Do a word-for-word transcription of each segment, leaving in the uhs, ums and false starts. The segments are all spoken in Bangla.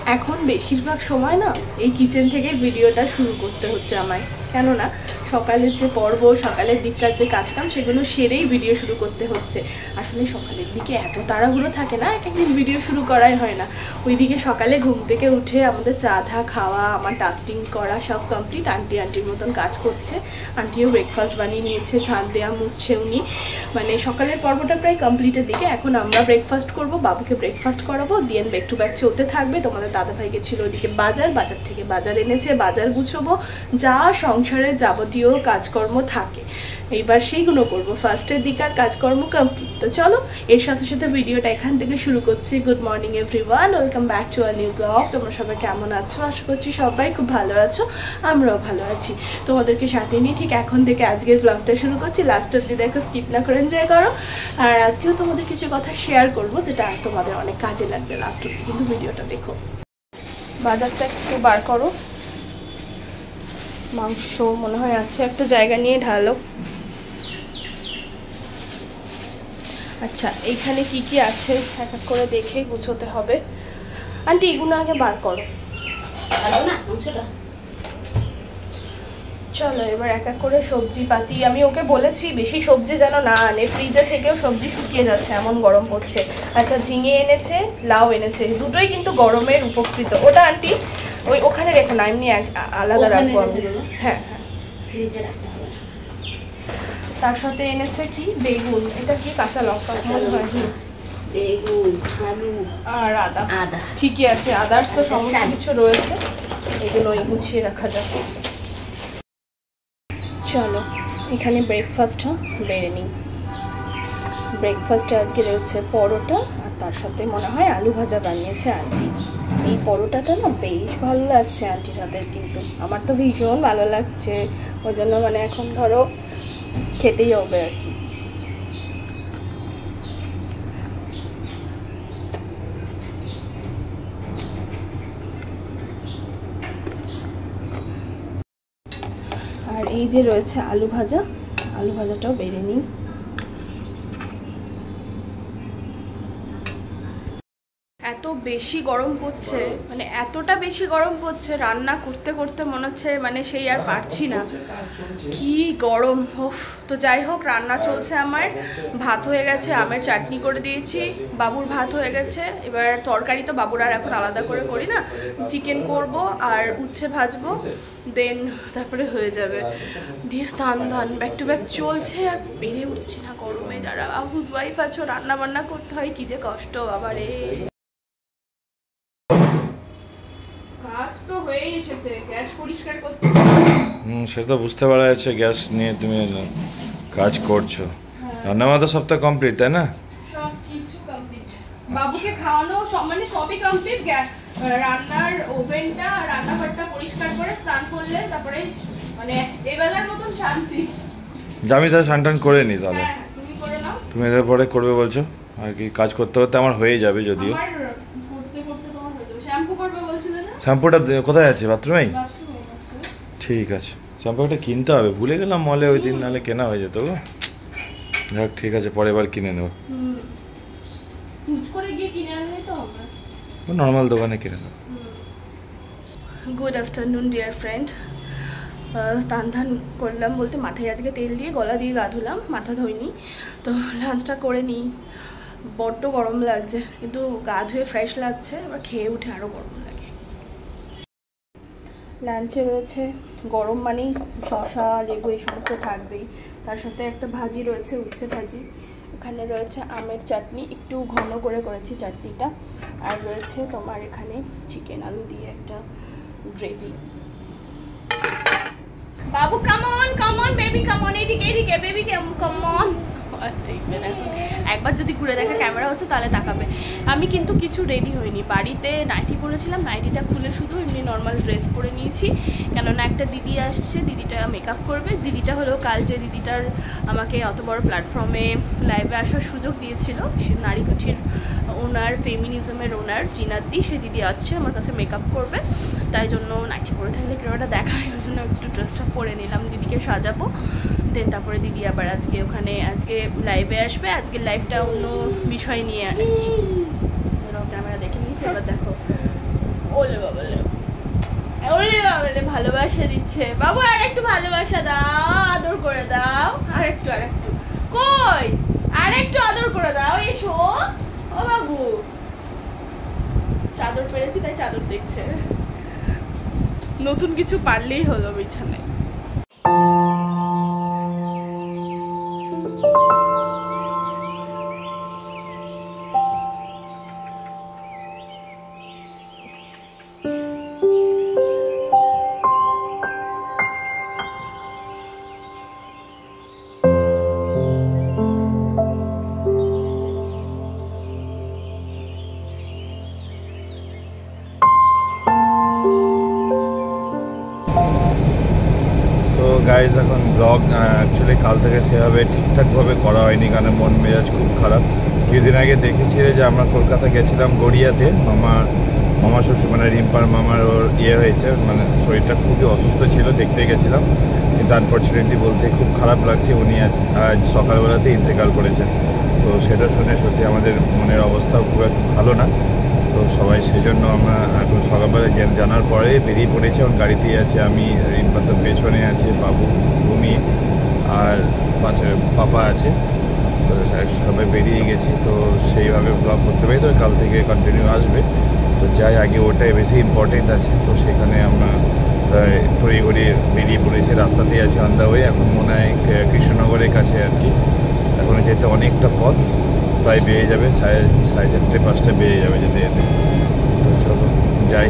এখন বেশিরভাগ সময় না এই কিচেন থেকে ভিডিওটা শুরু করতে হচ্ছে আমায়, কেননা সকালের যে পর্ব, সকালের দিককার যে কাজকাম সেগুলো সেরেই ভিডিও শুরু করতে হচ্ছে। আসলে সকালের দিকে এত তাড়াহুড়ো থাকে না, এক একদিন ভিডিও শুরু করাই হয় না। ওইদিকে সকালে ঘুম থেকে উঠে আমাদের চা ধা খাওয়া, আমার ডাস্টিং করা সব কমপ্লিট। আন্টি আন্টির মতন কাজ করছে, আন্টিও ব্রেকফাস্ট বানিয়ে নিয়েছে, ঝাঁট দেওয়া মুছছে উনি। মানে সকালের পর্বটা প্রায় কমপ্লিটের দিকে। এখন আমরা ব্রেকফাস্ট করব, বাবুকে ব্রেকফাস্ট করাবো, দিয়ে ব্যাক টু ব্যাক চলতে থাকবে। তোমাদের দাদাভাই গেছিলো ওইদিকে বাজার, বাজার থেকে বাজার এনেছে, বাজার গুছবো, যা সংসারের যাবতীয় কাজকর্ম থাকে এইবার সেইগুলো করবো। ফার্স্টের দিকার কাজকর্ম কমপ্লিট। তো চলো এর সাথে সাথে ভিডিওটা এখান থেকে শুরু করছি। Good morning everyone, welcome back to a new blog. তোমরা সবাই কেমন আছো? আশা করছি সবাই খুব ভালো আছো, আমরাও ভালো আছি। তোমাদেরকে সাথে নিয়ে ঠিক এখন থেকে আজকের ব্লগটা শুরু করছি। লাস্ট অব্দি দেখো, স্কিপ না করে এনজয় করো। আর আজকেও তোমাদের কিছু কথা শেয়ার করবো যেটা তোমাদের অনেক কাজে লাগবে লাস্ট অব্দি, কিন্তু ভিডিওটা দেখো। বাজারটা একটু বার করো। মাংস মনে হয় আছে, একটা জায়গা নিয়ে ঢালো। আচ্ছা, এইখানে কি কি আছে এক এক করে দেখে গুছোতে হবে। আন্টি এগুলো আগে বার করো। চলো এবার এক এক করে সবজি পাতি। আমি ওকে বলেছি বেশি সবজি যেন না আনে, ফ্রিজে থেকেও সবজি শুকিয়ে যাচ্ছে, এমন গরম পড়ছে। আচ্ছা, ঝিঙে এনেছে, লাউ এনেছে, দুটোই কিন্তু গরমের উপকৃত। ওটা আন্টি ওই ওখানে রেখো না, এমনি আলাদা রাখবো আমি। হ্যাঁ হ্যাঁ, ফ্রিজে রাখতে হবে। তার সাথে এনেছে কি বেগুন, এটা কি কাঁচা লঙ্কা মনে হয়, বেগুন, আলু আর আদা। আদা ঠিকই আছে, আদার্স তো সমস্ত কিছু রয়েছে, এগুলো ওই গুছিয়ে রাখা যাবে। চলো এখানে ব্রেকফাস্টটা বেড়ে নিই। ব্রেকফাস্টে আজকে রয়েছে পরোটা, আর তার সাথে মনে হয় আলু ভাজা বানিয়েছে আন্টি। এই পরোটাটা না বেশ ভালো লাগছে আন্টির হাতের, কিন্তু আমার তো ভীষণ ভালো লাগছে, ওই জন্য মানে এখন ধরো খেতেই হবে আর কি। আর এই যে রয়েছে আলু ভাজা, আলু ভাজাটাও বেড়ে নিই। এত বেশি গরম পড়ছে, মানে এতটা বেশি গরম পড়ছে, রান্না করতে করতে মনে হচ্ছে মানে সেই আর পারছি না, কি গরম। উফ, তো যাই হোক রান্না চলছে আমার। ভাত হয়ে গেছে, আমের চাটনি করে দিয়েছি, বাবুর ভাত হয়ে গেছে। এবার তরকারি তো বাবুর আর এখন আলাদা করে করি না, চিকেন করব আর উচ্ছে ভাজবো, দেন তারপরে হয়ে যাবে। দিয়ে স্নান ধান ব্যাক টু ব্যাক চলছে, আর বেড়ে উঠছি না গরমে। যারা হাউস ওয়াইফ আছো, রান্না বান্না করতে হয়, কি যে কষ্ট বাবারে। কাজ তো হয়ে এসেছে, গ্যাস পরিষ্কার করছি। হুম, সেটা তো বুঝতে পারা যাচ্ছে, গ্যাস নিয়ে তুমি কাজ করছো। রান্না বান্না সব তো কমপ্লিট, তাই না? সব কিছু কমপ্লিট, বাবুকে খাওয়ানো সব মানে সবই কমপ্লিট। রান্নার ওভেনটা, রান্নাঘরটা পরিষ্কার করে স্নান করলে তারপরে মানে এবেলার মতন শান্তি। আমি তাহলে স্নান টান করে নি তাহলে। হ্যাঁ, তুমি করে নাও। তুমি এর পরে করবে বলছো, আর কি কাজ করতে করতে আমার হয়ে যাবে যদিও। শ্যাম্পুটা কোথায় আছে? বাথরুমেই? ঠিক আছে, শ্যাম্পুটা কিনতে হবে, ভুলে গেলাম মলে ওই দিন, নাহলে কেনা হয়ে যেত গো। যাক ঠিক আছে, পরে এবার কিনে নেব, নর্মাল দোকানে কিনে নেব। Good afternoon dear friend. স্নান ধান করলাম বলতে মাথায় আজকে তেল দিয়ে গলা দিয়ে গা ধুলাম, মাথা ধুইনি। তো লাঞ্চটা করে নিই, বড্ড গরম লাগছে, কিন্তু গা ধুয়ে ফ্রেশ লাগছে। এবার খেয়ে উঠে আরও গরম লাগে। লাঞ্চে রয়েছে গরম মানেই শসা, লেবু এই সমস্ত থাকবেই। তার সাথে একটা ভাজি রয়েছে, উচ্ছে ভাজি। ওখানে রয়েছে আমের চাটনি, একটু ঘন করে করেছি চাটনিটা। আর রয়েছে তোমার এখানে চিকেন আলু দিয়ে একটা গ্রেভি। বাবু কামন কামন বেবি কামন, এদিকে এদিকে বেবি কামন। দেখবেন এখন একবার যদি ঘুরে দেখা ক্যামেরা হচ্ছে তাহলে তাকাবে। আমি কিন্তু কিছু রেডি হইনি, বাড়িতে নাইটি পরেছিলাম, নাইটিটা খুলে শুধু এমনি নর্মাল ড্রেস পরে নিয়েছি। কেননা একটা দিদি আসছে, দিদিটা মেকআপ করবে। দিদিটা হলো কাল যে দিদিটার আমাকে অত বড় প্ল্যাটফর্মে লাইভে আসার সুযোগ দিয়েছিল, সে নারীকুঠির ওনার, ফেমিনিজমের ওনার জিনাদি, সে দিদি আসছে আমার কাছে মেকআপ করবে। তাই জন্য নাইটি পরে থাকলে ক্যামেরাটা দেখায়, ওই জন্য একটু ড্রেসটা পরে নিলাম, দিদিকে সাজাবো। দেন তারপরে দিদি আবার আজকে ওখানে আজকে লাইভে আসবে। আজকের লাইভটা অন্য বিষয় নিয়ে আর কি, ক্যামেরা দেখে নিয়েছে। এবার দেখো ওলে বাবালে ওলে বাবালে ভালোবাসা দিচ্ছে। বাবু আর একটু ভালোবাসা দাও, আদর করে দাও, আর একটু আর একটু কই আর একটু আদর করে দাও। এসো ও বাবু। চাদর পেরেছি তাই চাদর দেখছে। নতুন কিছু পারলেই হলো বিছানায়। গাইজ এখন ব্লগ অ্যাকচুয়ালি কাল থেকে সেভাবে ঠিকঠাকভাবে করা হয়নি, কারণ মন মেজাজ খুব খারাপ। কিছুদিন আগে দেখেছিলে যে আমরা কলকাতা গেছিলাম গড়িয়াতে, মামার মামা শ্বশুর মানে রিম্পার মামার ওর ইয়ে হয়েছে, মানে শরীরটা খুবই অসুস্থ ছিল, দেখতে গেছিলাম। কিন্তু আনফর্চুনেটলি বলতে খুব খারাপ লাগছে, উনি আজ আজ সকালবেলাতে ইন্তেকাল করেছেন। তো সেটা শুনে সত্যি আমাদের মনের অবস্থাও খুব একটা ভালো না। তো সবাই সেই জন্য আমরা এখন সকালবেলা জানার পরে বেরিয়ে পড়েছি। এখন গাড়িতেই আছে, আমি রিম্পা তো পেছনে আছে, বাবু ভূমি আর পাশে পাপা আছে। তো সবাই বেরিয়ে গেছি। তো সেইভাবে ব্লগ করতে পারি, তো কাল থেকে কন্টিনিউ আসবে। তো যাই আগে ওটাই বেশি ইম্পর্টেন্ট আছে। তো সেখানে আমরা তৈরি করে বেরিয়ে পড়েছি, রাস্তাতেই আছি অন দ্য ওয়ে। এখন মনে হয় কৃষ্ণনগরের কাছে আর কি, এখন যেতে অনেকটা পথ, প্রায় বেরিয়ে যাবে সাড়ে সাড়ে চারটে পাঁচটা বেরিয়ে যাবে যেতে যেতে। তো চলো যাই।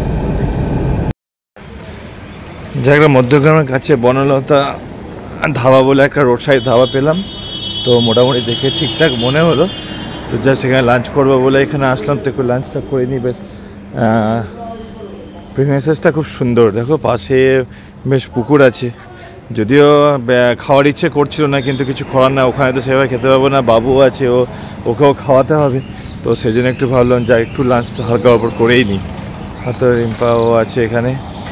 জায়গাটা মধ্যগ্রামের কাছে বনলতা ধাবা বলে একটা রোড সাইড ধাবা পেলাম। তো মোটামুটি দেখে ঠিকঠাক মনে হলো। তো জাস্ট এখানে লাঞ্চ করবো বলে এখানে আসলাম। তো একটু লাঞ্চটা করে নিই। বেশ প্রিমিসেসটা খুব সুন্দর, দেখো পাশে বেশ পুকুর আছে। যদিও খাওয়ার ইচ্ছে করছিল না, কিন্তু কিছু করার না, ওখানে তো সেভাবে খেতে পারবো না, বাবু আছে, ও ওকেও খাওয়াতে হবে। তো সেই জন্য একটু ভাবলাম যা একটু লাঞ্চটা হালকা ওপর করেই নিই। হয়তো রিম্পাও আছে এখানে।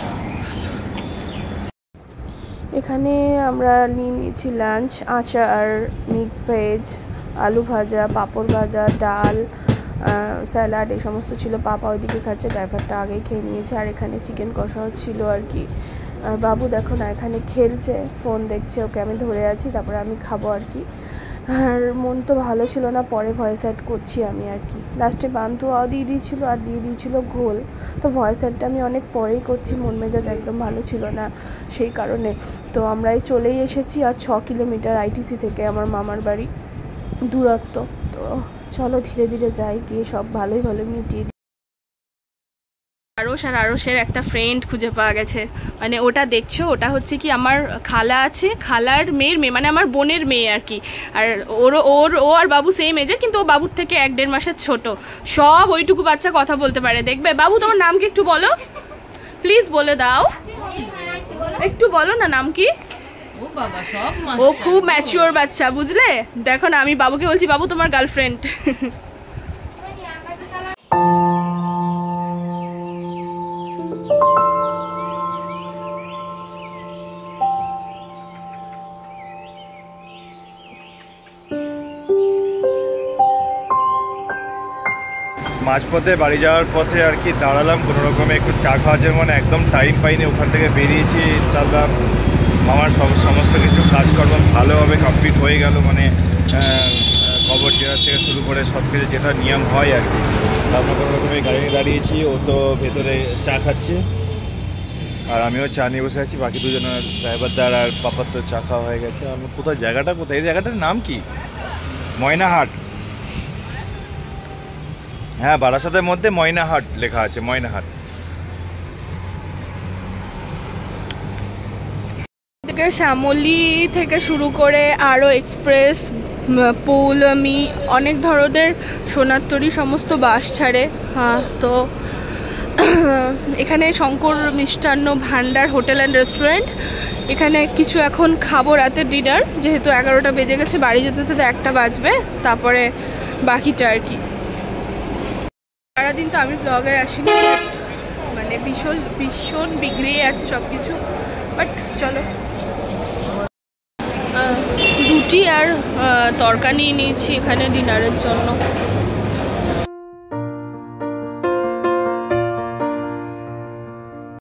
এখানে আমরা নিয়ে নিয়েছি লাঞ্চ, আচার, মিক্স ভেজ, আলু ভাজা, পাঁপড় ভাজা, ডাল, স্যালাড, এই সমস্ত ছিল। পাপা ওইদিকে খাচ্ছে, ড্রাইভারটা আগেই খেয়ে নিয়েছে। আর এখানে চিকেন কষাও ছিল আর কি। আর বাবু দেখো না এখানে খেলছে, ফোন দেখছে, ওকে আমি ধরে আছি, তারপরে আমি খাবো আর কি। আর মন তো ভালো ছিল না, পরে ভয়েস অ্যাড করছি আমি আর কি। লাস্টে বান্তুয়াও দিয়ে দিয়েছিল আর দিয়ে দিয়েছিল ঘোল। তো ভয়েস অ্যাডটা আমি অনেক পরেই করছি, মন মেজাজ একদম ভালো ছিল না সেই কারণে। তো আমরাই চলেই এসেছি, আর ছ কিলোমিটার আইটিসি থেকে আমার মামার বাড়ি দূরত্ব। তো চলো ধীরে ধীরে যাই, গিয়ে সব ভালোই ভালো মিটিয়ে। আরশ আর আরশের একটা ফ্রেন্ড খুঁজে পাওয়া গেছে। মানে ওটা দেখছো, ওটা হচ্ছে কি আমার খালা আছে, খালার মেয়ের মেয়ে, মানে আমার বোনের মেয়ে আর কি। আর ওর ওর ও আর বাবু সেম এজে, কিন্তু ও বাবুর থেকে এক দেড় মাসের ছোট। সব ওইটুকু বাচ্চা কথা বলতে পারে। দেখবে বাবু, তোমার নাম কি একটু বলো প্লিজ, বলে দাও একটু, বলো না নাম কি। ও খুব ম্যাচিওর বাচ্চা, বুঝলে। দেখো না, আমি বাবুকে বলছি বাবু তোমার গার্লফ্রেন্ড। মাঝপথে বাড়ি যাওয়ার পথে আর কি দাঁড়ালাম কোনো রকমে একটু চা খাওয়ার জন্য, মানে একদম টাইম পাইনি। ওখান থেকে বেরিয়েছি, ইনশাআল্লাহ মামার সমস্ত কিছু কাজকর্ম ভালোভাবে কমপ্লিট হয়ে গেল। মানে খবর দেওয়ার থেকে শুরু করে সব কিছু যেটা নিয়ম হয় আর কি। তারপর কোনো রকমে গাড়ি দাঁড়িয়েছি, ও তো ভেতরে চা খাচ্ছে আর আমিও চা নিয়ে বসে আছি। বাকি দুজনের ড্রাইভারদার আর পাপার তো চা খাওয়া হয়ে গেছে। আমি কোথায় জায়গাটা কোথায়, এই জায়গাটার নাম কি? ময়নাহাট। হ্যাঁ, বারাসাতের মধ্যে ময়নাহাট লেখা আছে, ময়নাহাট। থেকে শ্যামলী থেকে শুরু করে আরও এক্সপ্রেস, পৌলমি, অনেক ধরনের সোনারতরী সমস্ত বাস ছাড়ে। হ্যাঁ, তো এখানে শঙ্কর মিষ্টান্ন ভান্ডার হোটেল অ্যান্ড রেস্টুরেন্ট। এখানে কিছু এখন খাবো, রাতের ডিনার, যেহেতু এগারোটা বেজে গেছে, বাড়ি যেতে যেতে একটা বাজবে, তারপরে বাকিটা আর কি। সারাদিন তো আমি ব্লগে আসিনি, মানে ভীষণ ভীষণ বিগড়ে আছে সব কিছু। বাট চলো, রুটি আর তরকারি নিয়েছি এখানে ডিনারের জন্য।